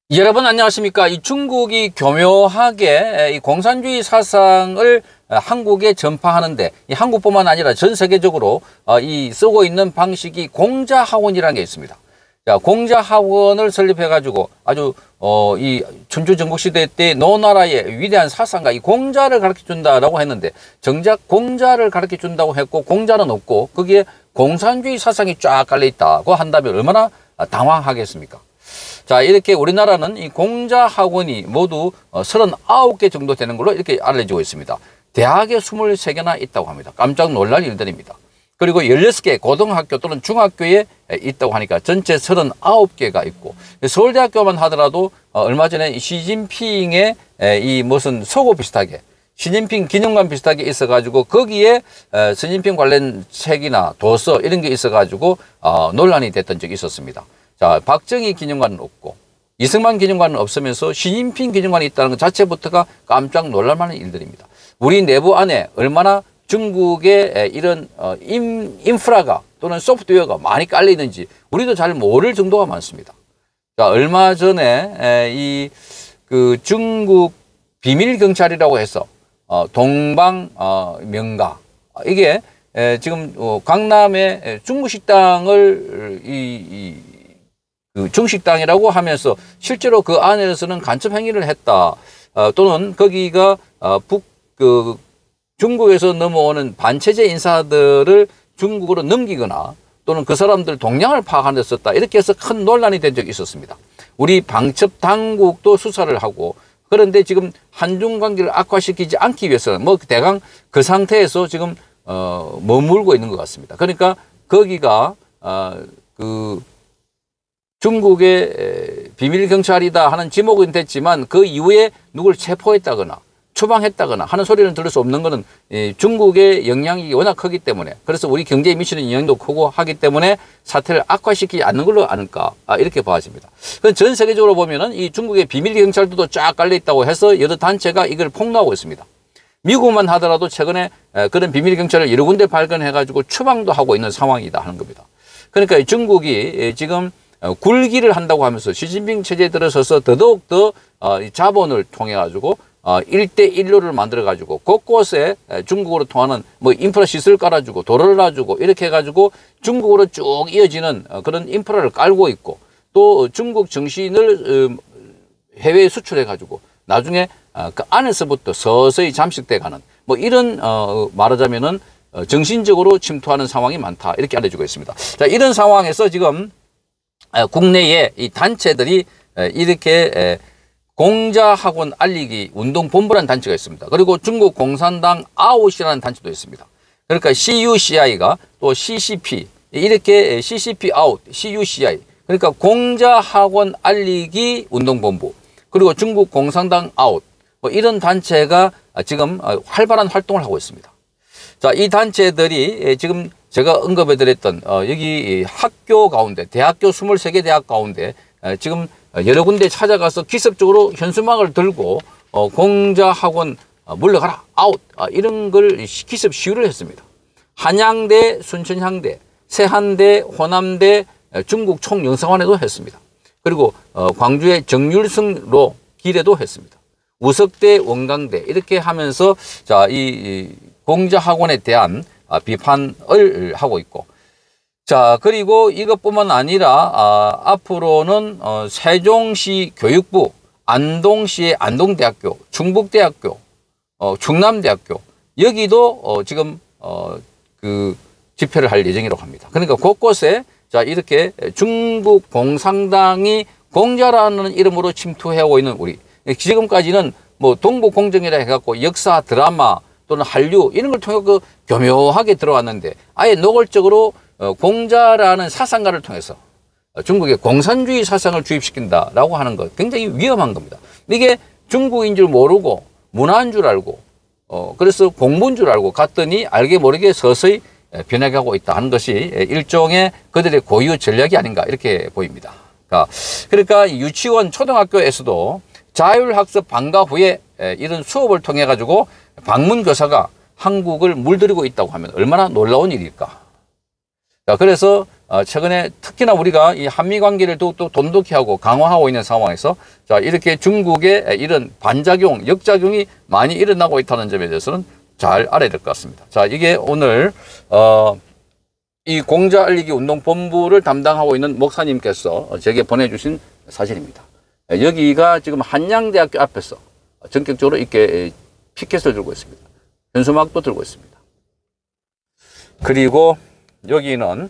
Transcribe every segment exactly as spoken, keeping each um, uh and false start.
여러분 안녕하십니까. 이 중국이 교묘하게 이 공산주의 사상을 한국에 전파하는데, 이 한국뿐만 아니라 전 세계적으로 이 쓰고 있는 방식이 공자학원이라는 게 있습니다. 자, 공자학원을 설립해 가지고 아주 어 이春秋 전국시대 때 노나라의 위대한 사상가 이 공자를 가르쳐 준다라고 했는데, 정작 공자를 가르쳐 준다고 했고 공자는 없고 거기에 공산주의 사상이 쫙 깔려 있다고 한다면 얼마나 당황하겠습니까? 자, 이렇게 우리나라는 이 공자학원이 모두 서른아홉 개 정도 되는 걸로 이렇게 알려지고 있습니다. 대학에 스물세 개나 있다고 합니다. 깜짝 놀랄 일들입니다. 그리고 열여섯 개 고등학교 또는 중학교에 있다고 하니까 전체 서른아홉 개가 있고, 서울대학교만 하더라도 얼마 전에 시진핑의 이 무슨 소고 비슷하게, 시진핑 기념관 비슷하게 있어가지고 거기에 시진핑 관련 책이나 도서 이런 게 있어가지고 논란이 됐던 적이 있었습니다. 자, 박정희 기념관은 없고 이승만 기념관은 없으면서 시진핑 기념관이 있다는 것 자체부터가 깜짝 놀랄만한 일들입니다. 우리 내부 안에 얼마나 중국의 이런 인, 인프라가 또는 소프트웨어가 많이 깔려 있는지 우리도 잘 모를 정도가 많습니다. 자, 얼마 전에 이 그 중국 비밀 경찰이라고 해서 동방 명가, 이게 지금 강남의 중국 식당을 이, 이 그 중식당이라고 하면서 실제로 그 안에서는 간첩 행위를 했다. 어, 또는 거기가 어, 북, 그, 중국에서 넘어오는 반체제 인사들을 중국으로 넘기거나 또는 그 사람들 동향을 파악하는 데 썼다. 이렇게 해서 큰 논란이 된 적이 있었습니다. 우리 방첩 당국도 수사를 하고, 그런데 지금 한중 관계를 악화시키지 않기 위해서는 뭐 대강 그 상태에서 지금 어, 머물고 있는 것 같습니다. 그러니까 거기가 어, 그 중국의 비밀 경찰이다 하는 지목은 됐지만 그 이후에 누굴 체포했다거나 추방했다거나 하는 소리는 들을 수 없는 것은 중국의 영향이 워낙 크기 때문에, 그래서 우리 경제에 미치는 영향도 크고 하기 때문에 사태를 악화시키지 않는 걸로 아는가, 아, 이렇게 봐집니다. 전 세계적으로 보면은 이 중국의 비밀 경찰들도 쫙 깔려 있다고 해서 여러 단체가 이걸 폭로하고 있습니다. 미국만 하더라도 최근에 그런 비밀 경찰을 여러 군데 발견해 가지고 추방도 하고 있는 상황이다 하는 겁니다. 그러니까 중국이 지금 굴기를 한다고 하면서 시진핑 체제에 들어서서 더더욱 더 자본을 통해 가지고 일대일로를 만들어 가지고 곳곳에 중국으로 통하는 뭐 인프라 시설을 깔아주고 도로를 놔주고 이렇게 해가지고 중국으로 쭉 이어지는 그런 인프라를 깔고 있고, 또 중국 정신을 해외에 수출해 가지고 나중에 그 안에서부터 서서히 잠식돼 가는 뭐 이런 말하자면은 정신적으로 침투하는 상황이 많다, 이렇게 알려지고 있습니다. 자, 이런 상황에서 지금 국내에 이 단체들이 이렇게 공자학원 알리기 운동본부라는 단체가 있습니다. 그리고 중국 공산당 아웃이라는 단체도 있습니다. 그러니까 씨유씨아이가 또 씨씨피, 이렇게 씨씨피 아웃, 씨유씨아이, 그러니까 공자학원 알리기 운동본부, 그리고 중국 공산당 아웃, 뭐 이런 단체가 지금 활발한 활동을 하고 있습니다. 자, 이 단체들이 지금 제가 언급해드렸던 어, 여기 학교 가운데, 대학교 스물세 개 대학 가운데 에, 지금 여러 군데 찾아가서 기습적으로 현수막을 들고 어, 공자학원 어, 물러가라, 아웃, 아, 이런 걸 기습 시위를 했습니다. 한양대, 순천향대, 세한대, 호남대, 에, 중국 총영사관에도 했습니다. 그리고 어, 광주의 정율승로 길에도 했습니다. 우석대, 원광대, 이렇게 하면서 자, 이, 이 공자학원에 대한 아, 비판을 하고 있고, 자, 그리고 이것뿐만 아니라 아, 앞으로는 어, 세종시 교육부, 안동시의 안동대학교, 충북대학교, 어, 충남대학교, 여기도 어, 지금 어, 그 집회를 할 예정이라고 합니다. 그러니까 곳곳에 자, 이렇게 중국 공산당이 공자라는 이름으로 침투해오고 있는 우리, 지금까지는 뭐 동북공정이라 해갖고 역사 드라마 또는 한류 이런 걸 통해 그 교묘하게 들어왔는데, 아예 노골적으로 공자라는 사상가를 통해서 중국의 공산주의 사상을 주입시킨다라고 하는 것, 굉장히 위험한 겁니다. 이게 중국인 줄 모르고 문화인 줄 알고 어 그래서 공부인 줄 알고 갔더니 알게 모르게 서서히 변해가고 있다 하는 것이 일종의 그들의 고유 전략이 아닌가, 이렇게 보입니다. 그러니까 유치원, 초등학교에서도 자율학습 방과 후에 이런 수업을 통해 가지고 방문교사가 한국을 물들이고 있다고 하면 얼마나 놀라운 일일까. 자, 그래서 어, 최근에 특히나 우리가 이 한미 관계를 더욱더 돈독히 하고 강화하고 있는 상황에서 자, 이렇게 중국의 이런 반작용, 역작용이 많이 일어나고 있다는 점에 대해서는 잘 알아야 될 것 같습니다. 자, 이게 오늘, 어, 이 공자 알리기 운동본부를 담당하고 있는 목사님께서 제게 보내주신 사진입니다. 여기가 지금 한양대학교 앞에서 전격적으로 이렇게 피켓을 들고 있습니다. 현수막도 들고 있습니다. 그리고 여기는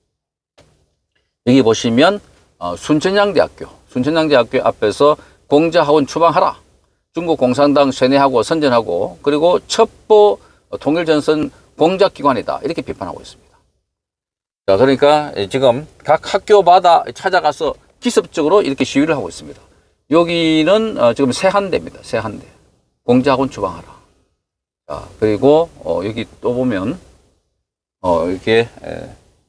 여기 보시면 순천향대학교, 순천향대학교 앞에서 공자학원 추방하라. 중국 공산당 쇠뇌하고 선전하고 그리고 첩보 통일전선 공작기관이다. 이렇게 비판하고 있습니다. 자, 그러니까 지금 각 학교마다 찾아가서 기습적으로 이렇게 시위를 하고 있습니다. 여기는 지금 세한대입니다. 세한대. 공자학원 추방하라. 자, 그리고 어, 여기 또 보면 어, 이렇게 에,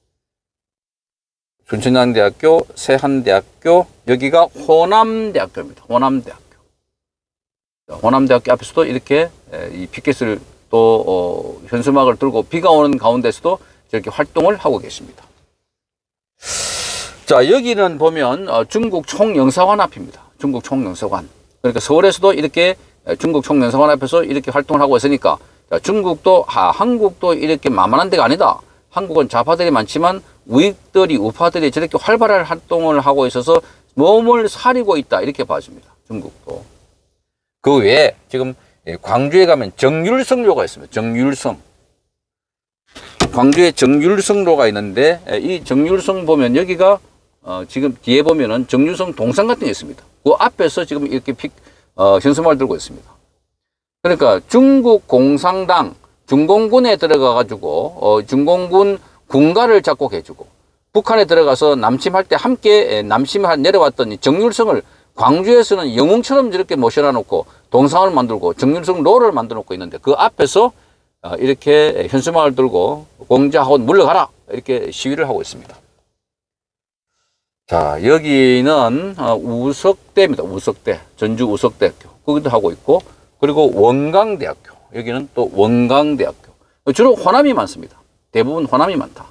순천향대학교, 세한대학교, 여기가 호남대학교입니다. 호남대학교. 자, 호남대학교 앞에서도 이렇게 에, 이 피켓을 또 어, 현수막을 들고 비가 오는 가운데서도 이렇게 활동을 하고 계십니다. 자, 여기는 보면 어, 중국 총영사관 앞입니다. 중국 총영사관. 그러니까 서울에서도 이렇게 중국 총영사관 앞에서 이렇게 활동을 하고 있으니까 자, 중국도 아, 한국도 이렇게 만만한 데가 아니다. 한국은 좌파들이 많지만 우익들이 우파들이 저렇게 활발한 활동을 하고 있어서 몸을 사리고 있다. 이렇게 봐줍니다. 중국도. 그 외에 지금 광주에 가면 정율성로가 있습니다. 정율성. 광주에 정율성로가 있는데 이 정율성 보면 여기가 어 지금 뒤에 보면은 정율성 동상 같은 게 있습니다. 그 앞에서 지금 이렇게 픽, 어, 현수막을 들고 있습니다. 그러니까 중국 공산당 중공군에 들어가 가지고 어, 중공군 군가를 작곡해주고 북한에 들어가서 남침할 때 함께 남침을 내려왔던 정율성을 광주에서는 영웅처럼 저렇게 모셔놔 놓고 동상을 만들고 정율성 로를 만들어 놓고 있는데 그 앞에서 이렇게 현수막을 들고 공자학원 물러가라 이렇게 시위를 하고 있습니다. 자, 여기는 우석대입니다. 우석대, 전주 우석대학교 거기도 하고 있고 그리고 원광대학교 여기는 또 원광대학교 주로 호남이 많습니다. 대부분 호남이 많다.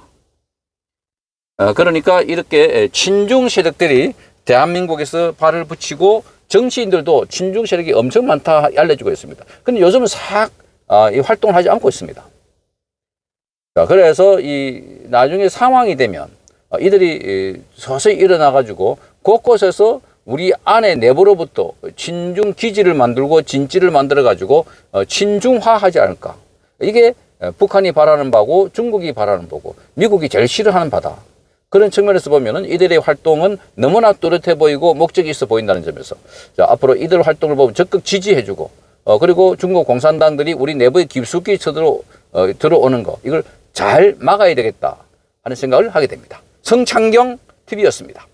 그러니까 이렇게 친중 세력들이 대한민국에서 발을 붙이고 정치인들도 친중 세력이 엄청 많다 알려지고 있습니다. 근데 요즘은 싹 아, 이 활동을 하지 않고 있습니다. 자, 그래서 이 나중에 상황이 되면 어, 이들이 서서히 일어나 가지고 곳곳에서 우리 안에 내부로부터 친중 기지를 만들고 진지를 만들어 가지고 어, 친중화하지 않을까. 이게 북한이 바라는 바고 중국이 바라는 바고 미국이 제일 싫어하는 바다. 그런 측면에서 보면은 이들의 활동은 너무나 뚜렷해 보이고 목적이 있어 보인다는 점에서 자, 앞으로 이들 활동을 보면 적극 지지해주고 어, 그리고 중국 공산당들이 우리 내부에 깊숙이 쳐들어 어, 들어오는 거 이걸 잘 막아야 되겠다 하는 생각을 하게 됩니다. 성창경 티비였습니다.